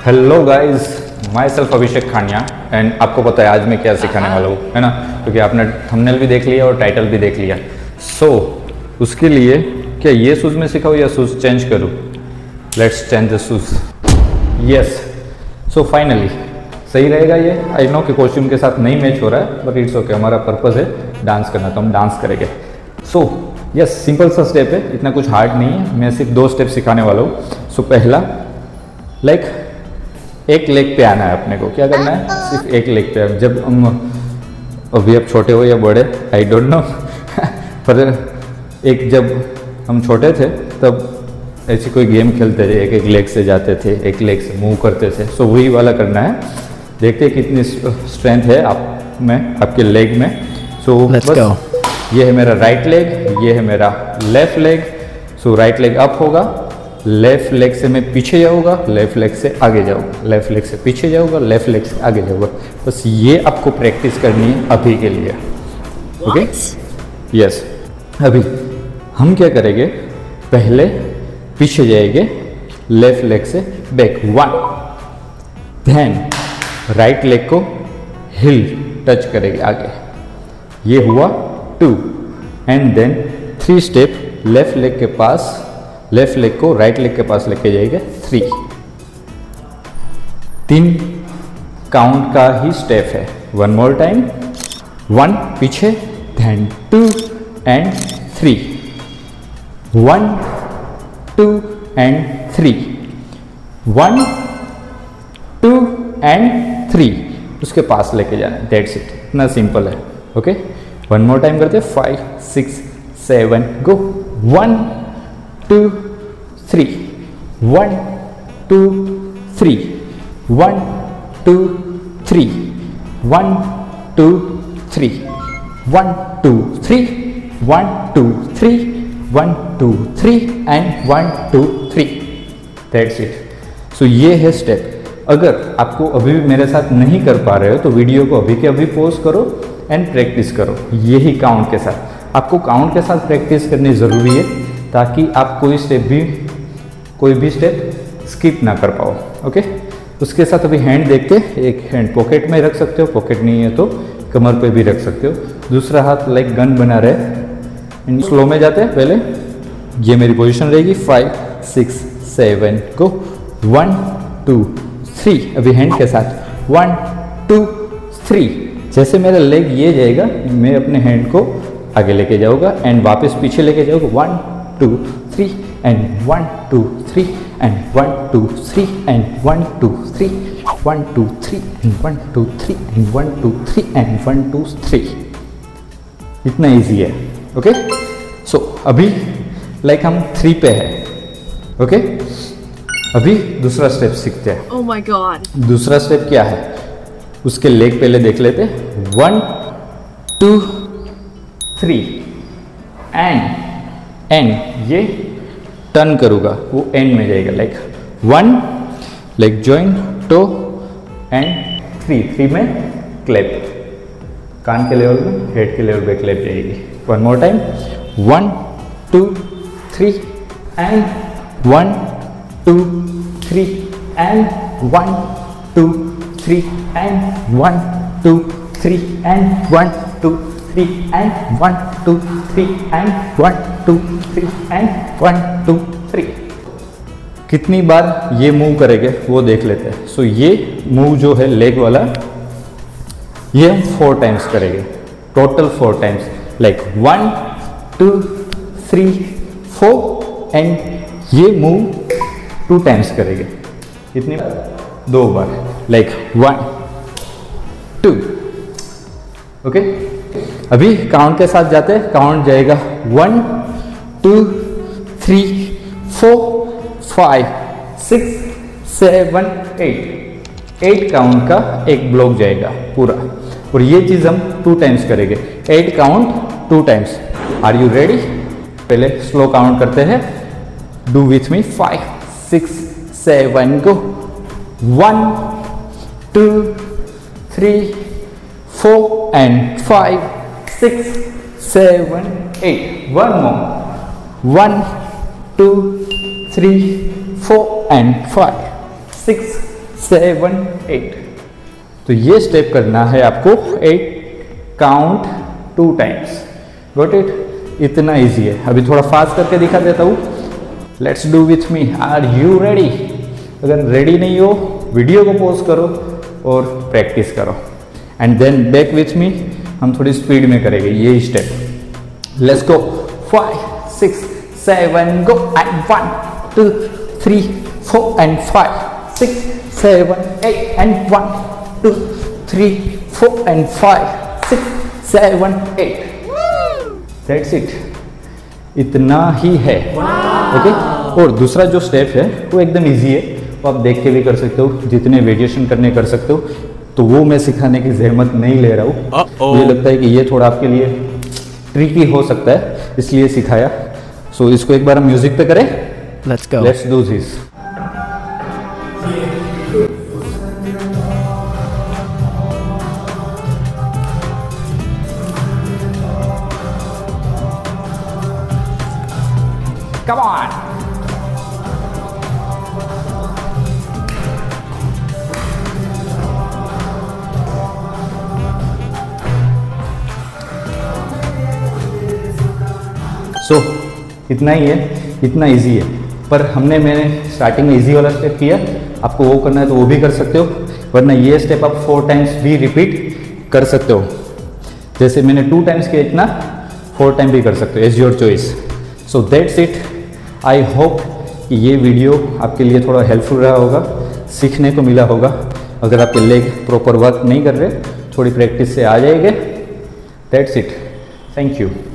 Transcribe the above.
Hello guys, myself Abhishek Khaniya and आपको पता है आज मैं क्या सिखाने वाला हूँ, है ना? क्योंकि आपने थंबनेल भी देख लिया और टाइटल भी देख लिया। सो उसके लिए क्या ये शूज़ में सिखाऊँ या शूज़ चेंज करूँ? Let's change the shoes. Yes, so finally सही रहेगा ये। आई नो कि कॉस्ट्यूम के साथ नहीं मैच हो रहा है, बट इट्स ओके। हमारा पर्पज़ है डांस करना, तो हम डांस करेंगे। सो यस, सिंपल सा स्टेप है, इतना कुछ हार्ड नहीं है। मैं सिर्फ 2 स्टेप सिखाने वाला हूँ। सो पहला लाइक एक लेग पे आना है अपने को। क्या करना है? सिर्फ एक लेग पे। जब हम अभी आप छोटे हो या बड़े, आई डोंट नो पर एक जब हम छोटे थे तब ऐसी कोई गेम खेलते थे, एक एक लेग से जाते थे, एक लेग से मूव करते थे। सो वही वाला करना है। देखते हैं कितनी स्ट्रेंथ है आप में, आपके लेग में। सो बस ये है मेरा राइट लेग, ये है मेरा left leg. So right leg up होगा, लेफ्ट लेग से मैं पीछे जाऊंगा, लेफ्ट लेग से आगे जाऊंगा, लेफ्ट लेग से पीछे जाऊंगा, लेफ्ट लेग से आगे जाऊंगा। बस ये आपको प्रैक्टिस करनी है अभी के लिए। ओके? यस। अभी हम क्या करेंगे? पहले पीछे जाएंगे, लेफ्ट लेग से बैक 1, देन राइट लेग को हिल टच करेंगे आगे, ये हुआ 2, and then 3 step left leg के पास, लेफ्ट लेग को राइट लेग के पास लेके जाएंगे 3 काउंट का ही स्टेप है। 1 मोर टाइम, 1 पीछे, देन 2 एंड 3, 1 2 एंड 3, 1 2 एंड 3 उसके पास लेके जाना है। दैट्स इट, इतना सिंपल है। ओके, 1 मोर टाइम करते हैं। 5 6 7 go. 1 2 3, 1 2 3, 1 2 3, 1 2 3, 1 2 3, 1 2 3, 1 2 3 and 1 2 3। That's it. So ये है स्टेप। अगर आपको अभी भी मेरे साथ नहीं कर पा रहे हो तो वीडियो को अभी के अभी पॉज करो एंड प्रैक्टिस करो। यही काउंट के साथ, आपको काउंट के साथ प्रैक्टिस करनी ज़रूरी है ताकि आप कोई भी स्टेप स्किप ना कर पाओ। ओके? उसके साथ अभी हैंड देखते, एक हैंड पॉकेट में रख सकते हो, पॉकेट नहीं है तो कमर पे भी रख सकते हो। दूसरा हाथ लाइक गन बना रहे। स्लो में जाते हैं। पहले ये मेरी पोजीशन रहेगी। 5 6 7 गो। 1 2 3। अभी हैंड के साथ 1 2 3। जैसे मेरा लेग ये जाएगा, मैं अपने हैंड को आगे लेके जाऊंगा एंड वापस पीछे लेके जाऊंगा। 1 2 3 and 1 2 3 and 1 2 3 and 1 2 3, 1 2 3 and 1 2 3 and 1 2 3 and 1 2 3। इतना इजी है। ओके? सो अभी लाइक हम 3 पे है। ओके? अभी दूसरा स्टेप सीखते हैं। Oh my God. दूसरा स्टेप क्या है उसके लेग पहले देख लेते। 1 2 3 एंड ये टर्न करूँगा, वो एंड में जाएगा। Like 1 leg join toe and 3 में क्लैप, कान के लेवल में, हेड के लेवल पे क्लैप जाएगी। 1 more time. 1 2 3 and 1 2 3 and 1 2 3 and 1 2 3 and 1 2 3 and 1 2 3 and 1 2 3 and 1 2 3। कितनी बार ये मूव करेंगे वो देख लेते हैं। सो ये मूव जो है लेग वाला, ये हम 4 टाइम्स करेंगे, टोटल 4 टाइम्स। लाइक 1 2 3 4 एंड ये मूव 2 टाइम्स करेंगे। कितनी बार? 2 बार। लाइक 1 2। ओके? अभी काउंट के साथ जाते हैं। काउंट जाएगा 1 2 3 4 5 6 7 8। 8 काउंट का एक ब्लॉक जाएगा पूरा, और ये चीज़ हम 2 टाइम्स करेंगे। 8 count 2 times. Are you ready? पहले स्लो काउंट करते हैं। Do with me. 5 6 7 go. 1 2 3 4 and 5 6 7 8. One more. 1 2 3 4 and 5 6 7 8। तो ये स्टेप करना है आपको 8 काउंट 2 टाइम्स। Got it? इतना इजी है। अभी थोड़ा फास्ट करके दिखा देता हूँ। Let's do with me. Are you ready? अगर रेडी नहीं हो वीडियो को पॉज करो और प्रैक्टिस करो and then back with me. हम थोड़ी स्पीड में करेंगे ये step. Let's go. 5 6 7 go and 1 2 3 4 and 5 6 7 8 and 1 2 3 4 and 5 6 7 8। That's it. इतना ही है। ओके? और दूसरा जो स्टेप है वो एकदम इजी है, वो आप देख के भी कर सकते हो, जितने वेरिएशन करने कर सकते हो। तो वो मैं सिखाने की जहमत नहीं ले रहा हूँ। मुझे लगता है कि ये थोड़ा आपके लिए ट्रिकी हो सकता है, इसलिए सिखाया। सो इसको एक बार हम म्यूजिक पे करें। Let's go. Let's do this. Come on. So, इतना ही है, इतना इजी है। पर मैंने स्टार्टिंग में इजी वाला स्टेप किया, आपको वो करना है तो वो भी कर सकते हो, वरना ये स्टेप आप 4 टाइम्स भी रिपीट कर सकते हो। जैसे मैंने 2 टाइम्स किया, इतना 4 टाइम भी कर सकते हो, as your choice. So that's it. I hope कि ये वीडियो आपके लिए थोड़ा हेल्पफुल रहा होगा, सीखने को मिला होगा। अगर आपके लेग प्रॉपर वर्क नहीं कर रहे, थोड़ी प्रैक्टिस से आ जाएंगे। That's it. Thank you.